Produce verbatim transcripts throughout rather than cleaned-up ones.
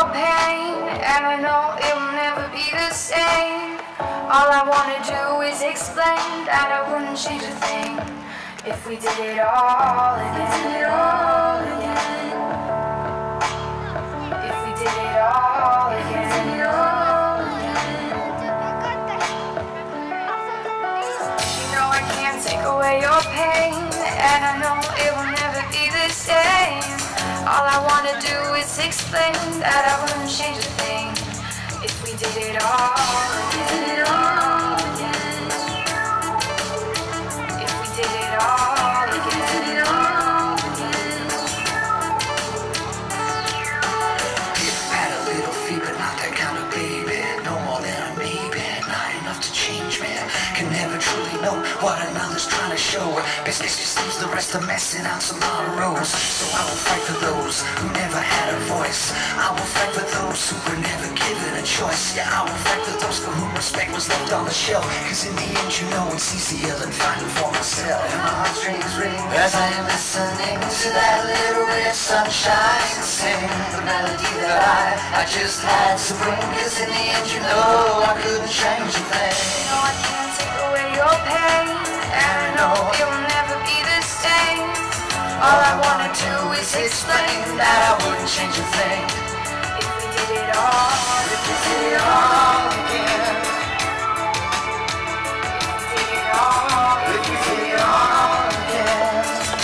pain, and I know it will never be the same. All I wanna do is explain that I wouldn't change a thing if we did it all again. All again. If we did it all again. All again. You know I can't take away your pain, and I know it will never be the same. All I wanna do is explain that I wouldn't change a thing if we did it all again. All again. If we did it all again. All again. If I had a little feet, but not that kind of baby. No more than a maybe, not enough to change me. Can never truly know what another's trying to show. Business just leaves the rest of messing out tomorrows. So I will fight for those who never had a voice. I will fight for those who were never given a choice. Yeah, I will fight for those for whom respect was left on the shelf. Cause in the end you know it's easier than fighting for myself. And my heartstrings ring as I am listening to that little ray of sunshine sing the melody that I, I just had to bring. Cause in the end you know I couldn't change a thing. You know I can't take away your pain, and I know it will never be the same. All I wanna do is explain that I wouldn't change a thing if we did it all. If we did it all again. If we did it all. If we did it all again.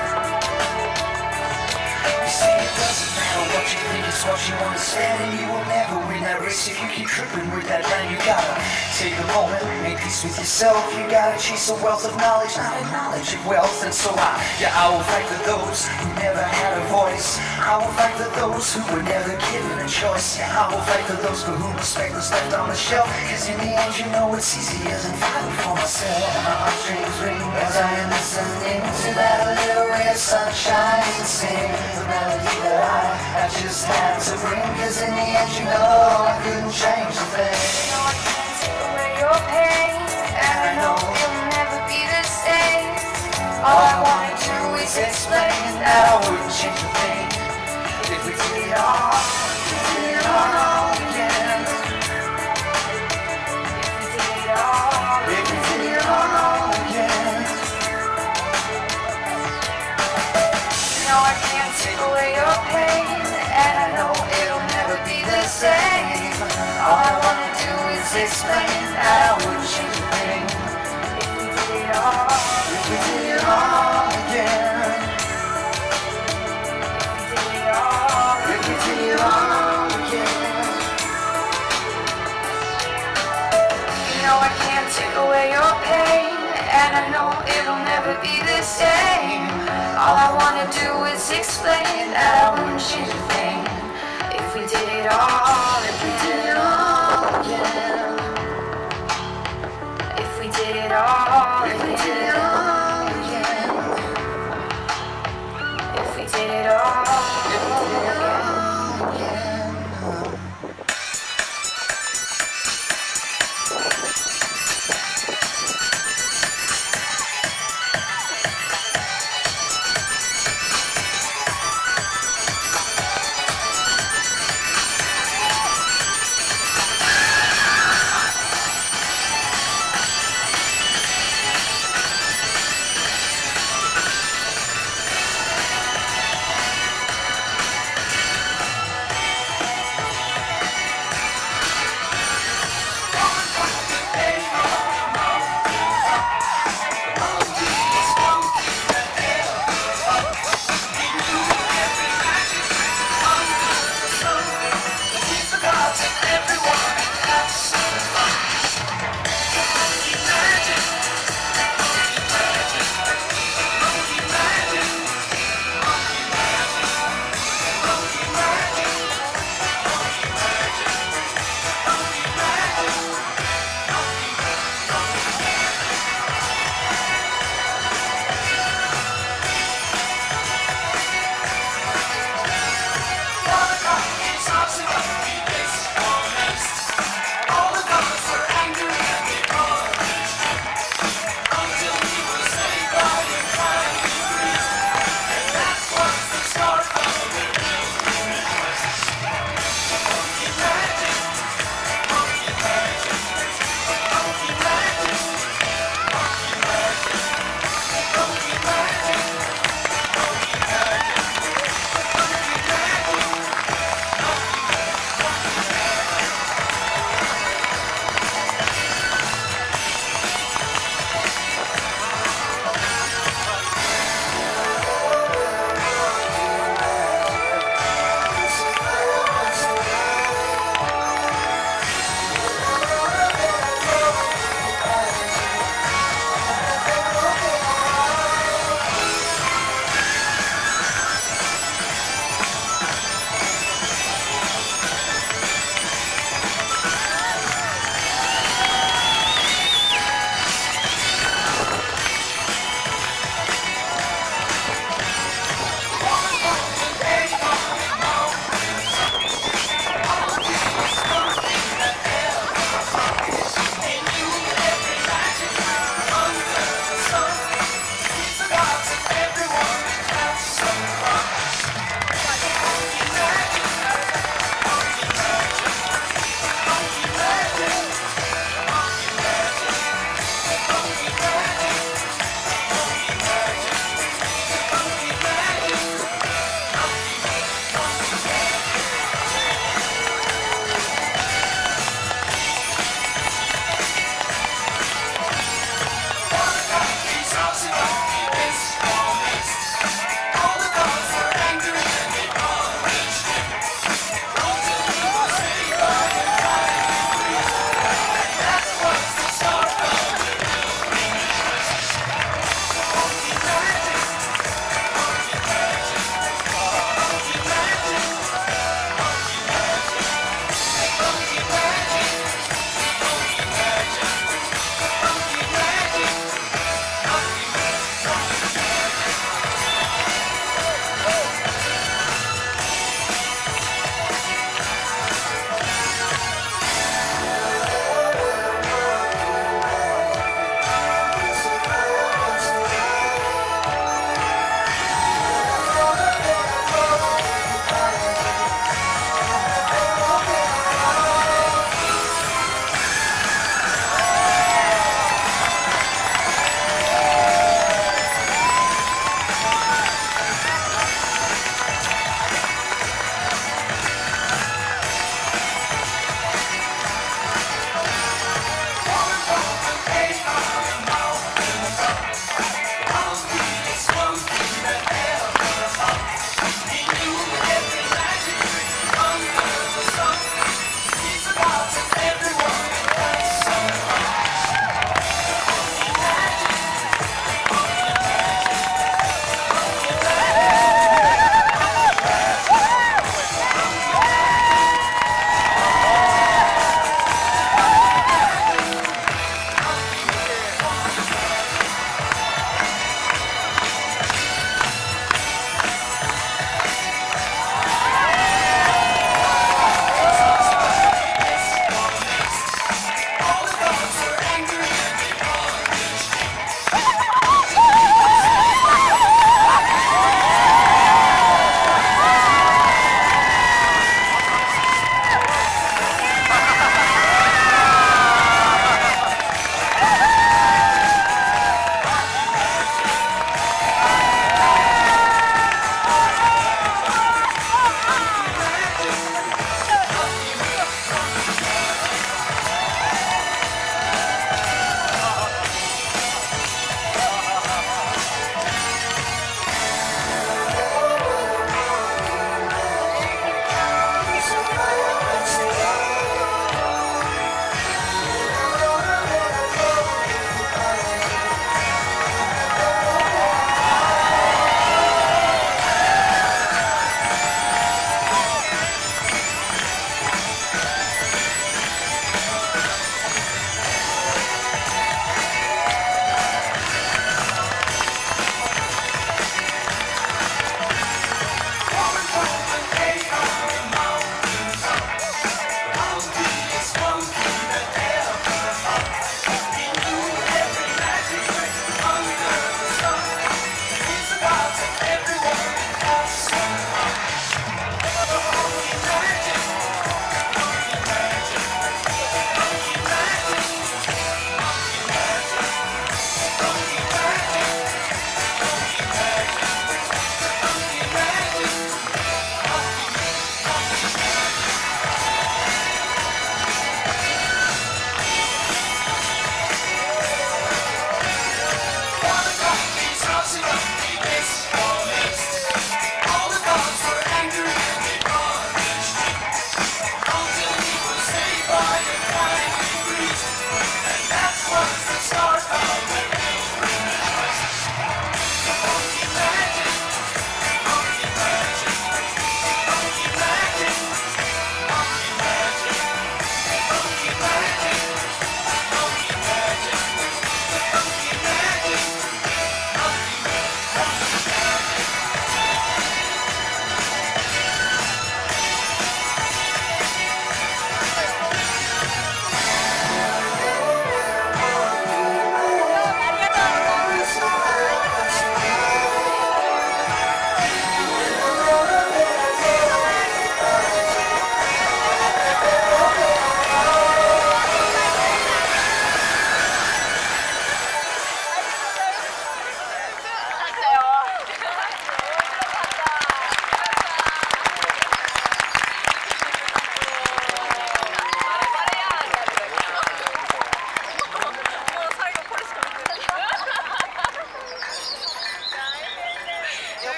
You see, it doesn't matter what you think, it's what you understand. And you will never win that race if you keep tripping with that plan. You gotta take a moment, make peace with yourself. You gotta chase a wealth of knowledge, not a knowledge of wealth. And so I, yeah, I will fight for those who never had a voice. I will fight for those who were never given a choice. Yeah, I will fight for those for whom respect was left on the shelf. Cause in the end you know it's easier than fighting for myself. And my heartstrings ring as I am listening to that little ray of sunshine sing the melody that I, I just had to bring. Cause in the end you know I couldn't change a thing. You know I can't take away your pain, and I know it will never be the same. All I wanna do is explain that I wouldn't change a thing if we did it all. If we did it all again. If we did it all. If we did it all again. You know I can't take away your pain, and I know it'll never be the same. All I wanna do is explain that I wouldn't change a thing if we did it all. If we did it all again. If we did it all. If we did it all again. You know I can't take away your pain, and I know it'll never be the same. All I wanna do is explain that I wouldn't change a thing if we did it all. If we did it all again. If we did it all. If we did it all again. If we did it all.